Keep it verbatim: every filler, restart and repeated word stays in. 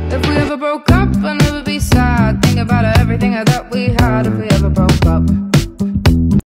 If we ever broke up, I'd never be sad. Think about everything that we had if we ever broke up.